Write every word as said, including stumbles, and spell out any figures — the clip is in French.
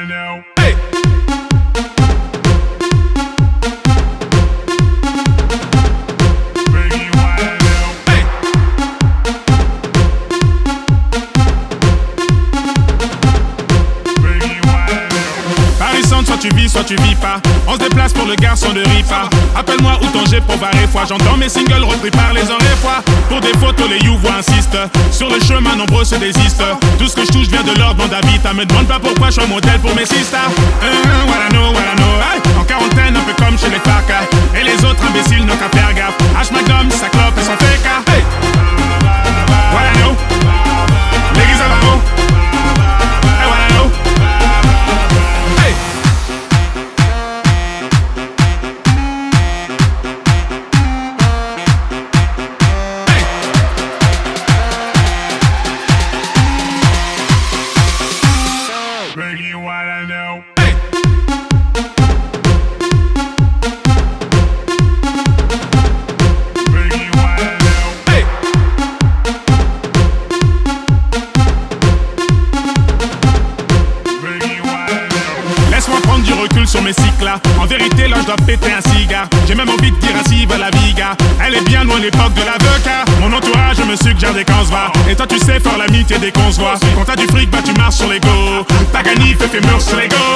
know. Hey! Soit tu vis, soit tu vis pas. On se déplace pour le garçon de Ripa. Appelle-moi ou ton G pour barrer foi. J'entends mes singles repris par les oreilles fois. Pour des photos, les you voix insistent. Sur le chemin, nombreux se désistent. Tout ce que je touche vient de l'ordre d'habitat. Me demande pas pourquoi je suis un modèle pour mes sisters. Uh, what I know, what I know. Hey. En quarantaine, un peu comme chez les facs. Et les autres imbéciles n'ont qu'à faire gaffe. H McDom, sa clope et son F K. Hey. What I know. L'église à Vamo. Hey, what I know. Hey. Biggie, what I know. Hey. Biggie, what I know. Hey. Biggie, what I know. Laisse-moi prendre du recul sur mes cycles là. En vérité, là, je dois péter un cigare. J'ai même envie de dire ainsi va la vie, gars. Elle est bien loin l'époque de l'avocat. Mon entourage me suggère dès qu'on se va. Et toi, tu sais faire l'amitié dès qu'on se voit. Quand t'as du fric, bah tu marches sur l'ego. T'as gagné, fais fais murs sur l'ego.